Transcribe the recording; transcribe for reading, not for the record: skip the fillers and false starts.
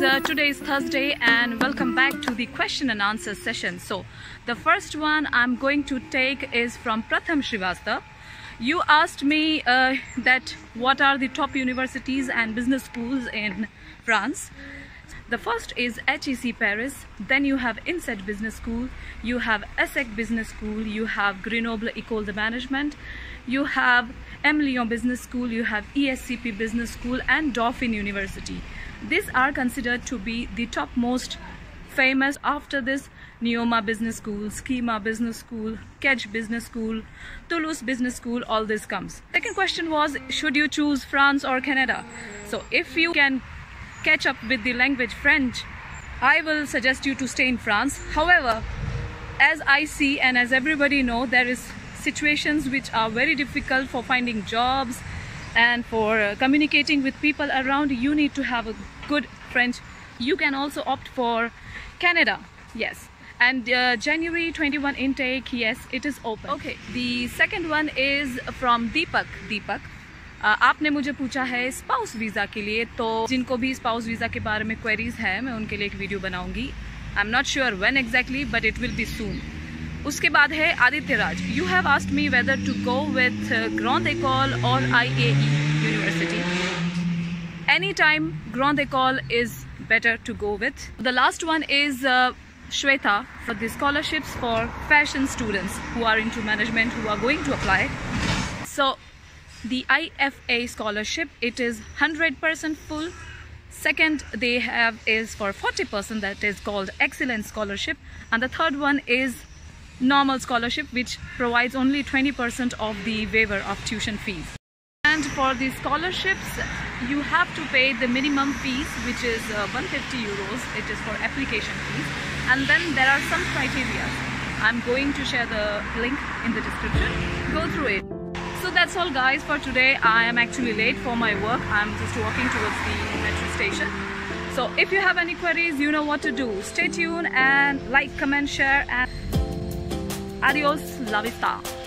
today is Thursday and welcome back to the question and answer session. So the first one I'm going to take is from Pratham Srivastava. You asked me that what are the top universities and business schools in France. The first is HEC Paris, then you have INSEAD Business School, you have ESSEC Business School, you have Grenoble École de Management, you have M. Lyon Business School, you have ESCP Business School and Dauphine University. These are considered to be the top most famous. After this, Neoma Business School, Schema Business School, Kedge Business School, Toulouse Business School, all this comes. Second question was, should you choose France or Canada? So if you can catch up with the language French, I will suggest you to stay in France. However, as I see and as everybody know, there is situations which are very difficult for finding jobs and for communicating with people around. You need to have a good French. You can also opt for Canada, yes. And January 21 intake, yes, it is open. Okay, the second one is from Deepak. आपने मुझे पूछा है spouse visa के लिए, तो जिनको भी spouse visa के बारे में क्वेरीज है मैं उनके लिए एक वीडियो बनाऊंगी. I am not sure when exactly but it will be soon. उसके बाद है Aditya Raj. You have asked me whether to go with grand école और IAE university. Any time grand école is better to go with. The last one is Shweta for the scholarships for fashion students who are into management, who are going to apply. So the IFA scholarship, it is 100% full. Second they have is for 40%, that is called excellence scholarship, and the third one is normal scholarship, which provides only 20% of the waiver of tuition fees. And for the scholarships you have to pay the minimum fees, which is 150 euros. It is for application fees, and then there are some criteria. I'm going to share the link in the description. Go through it. So that's all guys for today. I am actually late for my work. I'm just walking towards the metro station. So if you have any queries, you know what to do. Stay tuned and like, comment, share, and adios, la vista.